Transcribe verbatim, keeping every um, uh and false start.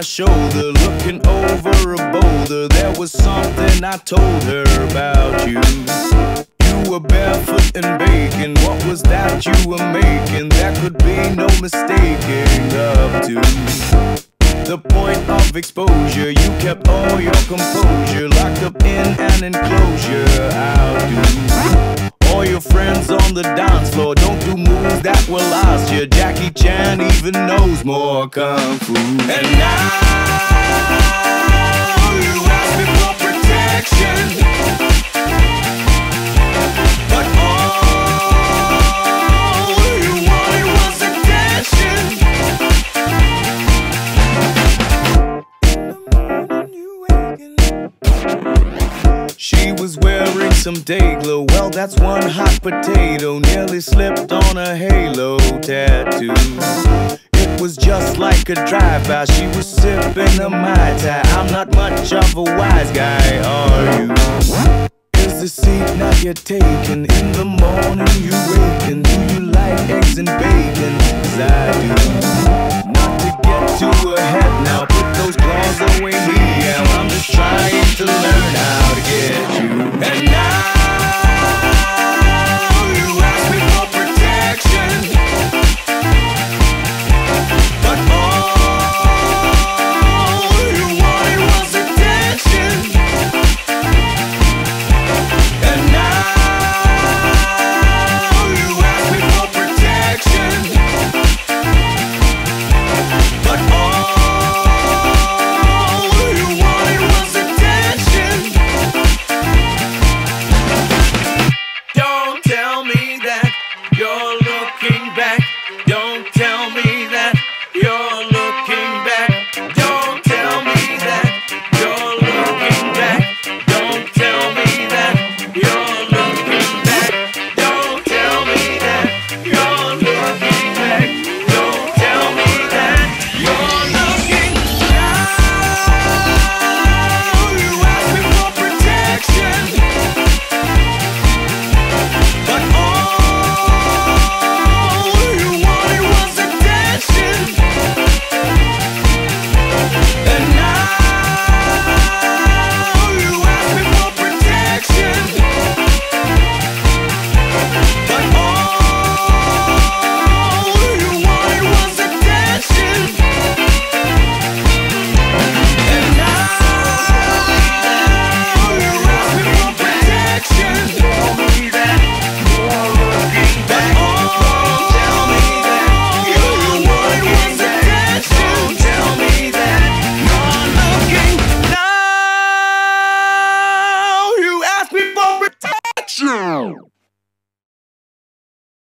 shoulder, looking over a boulder. There was something I told her about you. You were barefoot and baking. What was that you were making? There could be no mistaking up to the point of exposure. You kept all your composure, locked up in an enclosure. How do all your friends on the dance floor don't do moves that were last year? Jackie Chan even knows more kung fu. And now you ask me for protection, but all you wanted was attention. She was wearing some day glow. Well, that's one hot potato. Nearly slipped on a halo tattoo. It was just like a drive-by. She was sipping a Mai Tai. I'm not much of a wise guy, are you? Is the seat not yet taken? In the morning you waken. Do you like eggs and bacon? 'Cause I do. Not to get too ahead now. Put those claws away here. I'm just trying to learn how to get